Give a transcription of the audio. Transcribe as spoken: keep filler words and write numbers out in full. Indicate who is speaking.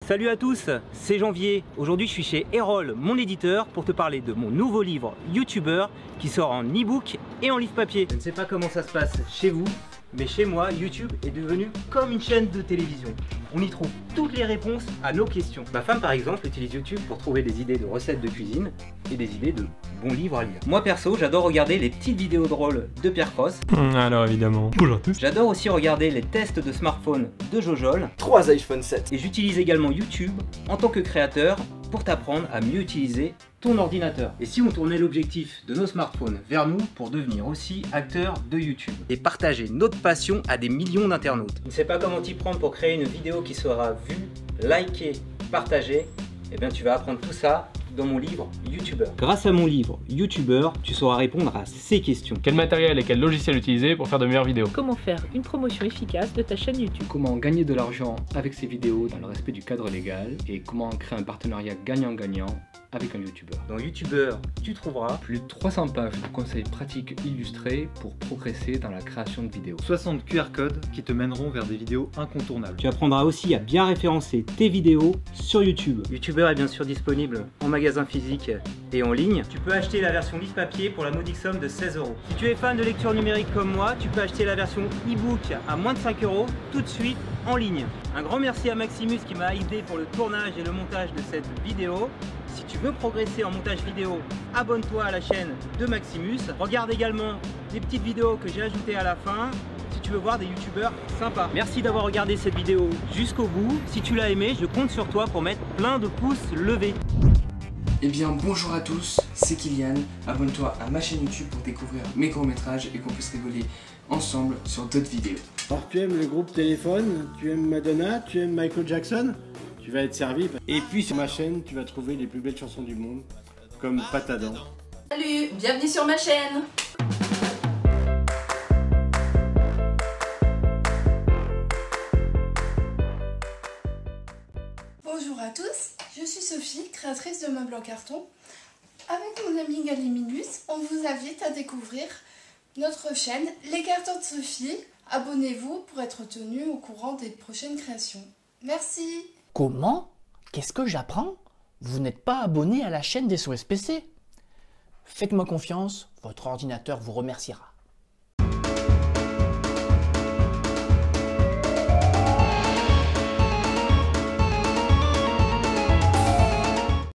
Speaker 1: Salut à tous, c'est Janvier. Aujourd'hui je suis chez Erol, mon éditeur, pour te parler de mon nouveau livre YouTuber qui sort en e-book et en livre papier. Je ne sais pas comment ça se passe chez vous, mais chez moi, YouTube est devenu comme une chaîne de télévision. On y trouve toutes les réponses à nos questions. Ma femme par exemple utilise YouTube pour trouver des idées de recettes de cuisine et des idées de bons livres à lire. Moi perso, j'adore regarder les petites vidéos drôles de Pierre Cross.
Speaker 2: Alors évidemment, bonjour à tous.
Speaker 1: J'adore aussi regarder les tests de smartphone de Jojol.
Speaker 3: trois iPhone sept.
Speaker 1: Et j'utilise également YouTube en tant que créateur pour t'apprendre à mieux utiliser ton ordinateur. Et si on tournait l'objectif de nos smartphones vers nous pour devenir aussi acteurs de YouTube et partager notre passion à des millions d'internautes. Tu ne sais pas comment t'y prendre pour créer une vidéo qui sera vue, likée, partagée? Eh bien tu vas apprendre tout ça dans mon livre YouTuber. Grâce à mon livre YouTuber, tu sauras répondre à ces questions.
Speaker 2: Quel matériel et quel logiciel utiliser pour faire de meilleures vidéos?
Speaker 4: Comment faire une promotion efficace de ta chaîne YouTube?
Speaker 5: Comment gagner de l'argent avec ses vidéos dans le respect du cadre légal? Et comment créer un partenariat gagnant-gagnant avec un YouTuber.
Speaker 1: Dans YouTuber, tu trouveras
Speaker 5: plus de trois cents pages de conseils pratiques illustrés pour progresser dans la création de vidéos.
Speaker 6: soixante Q R codes qui te mèneront vers des vidéos incontournables.
Speaker 1: Tu apprendras aussi à bien référencer tes vidéos sur YouTube. YouTuber est bien sûr disponible en magasin physique et en ligne. Tu peux acheter la version livre papier pour la modique somme de seize euros. Si tu es fan de lecture numérique comme moi, tu peux acheter la version e-book à moins de cinq euros tout de suite en ligne. Un grand merci à Maximus qui m'a aidé pour le tournage et le montage de cette vidéo. Si tu veux progresser en montage vidéo, abonne-toi à la chaîne de Maximus. Regarde également les petites vidéos que j'ai ajoutées à la fin si tu veux voir des youtubeurs sympas. Merci d'avoir regardé cette vidéo jusqu'au bout. Si tu l'as aimé, je compte sur toi pour mettre plein de pouces levés.
Speaker 3: Eh bien bonjour à tous, c'est Kylian. Abonne-toi à ma chaîne YouTube pour découvrir mes courts-métrages et qu'on puisse rigoler ensemble sur d'autres vidéos.
Speaker 7: Alors tu aimes le groupe Téléphone, tu aimes Madonna, tu aimes Michael Jackson? Tu vas être servi. Et puis sur ma chaîne, tu vas trouver les plus belles chansons du monde, comme Pâte à dents.
Speaker 8: Salut, bienvenue sur ma chaîne.
Speaker 9: Bonjour à tous, je suis Sophie, créatrice de meubles en carton. Avec mon ami Galiminus, on vous invite à découvrir notre chaîne Les Cartons de Sophie. Abonnez-vous pour être tenu au courant des prochaines créations. Merci.
Speaker 10: Comment? Qu'est-ce que j'apprends? Vous n'êtes pas abonné à la chaîne des S O S P C? Faites-moi confiance, votre ordinateur vous remerciera.